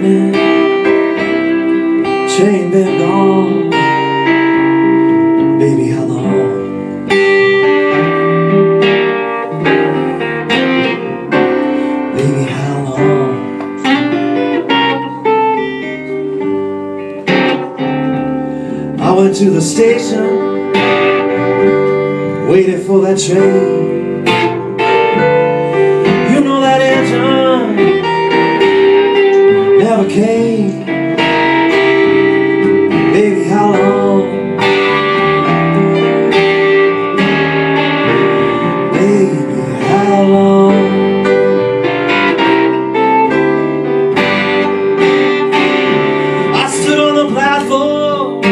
lightning chain been gone. Baby, how long? Baby, how long? I went to the station, waited for that train. You know that engine never came. Baby, how long? Baby, how long? I stood on the platform,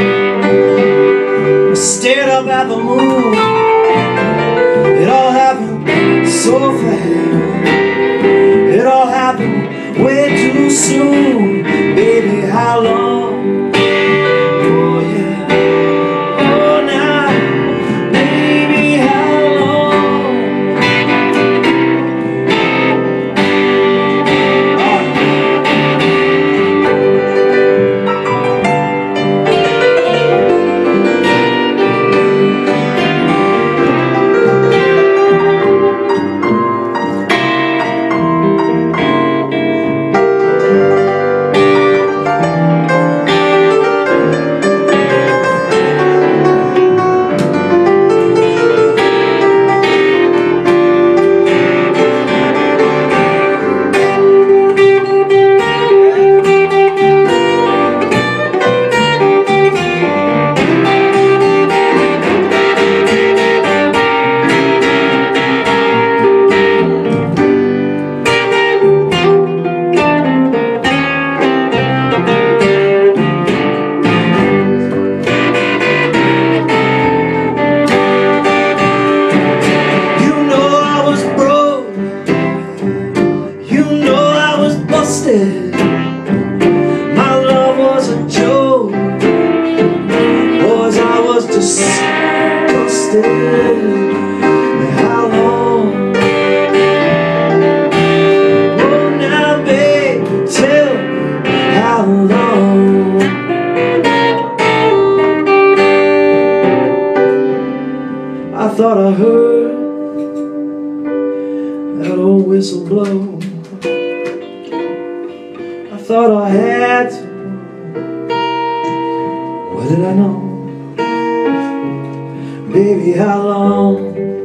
stared up at the moon. It all happened so fast. It all happened way too soon. Baby, how long? Oh yeah. Oh now. Baby, how long? My love was a joke. Boys, I was disgusted. How long? Oh now, babe, tell me how long? I thought I heard that old whistle blow. I thought I had to. What did I know? Baby, how long?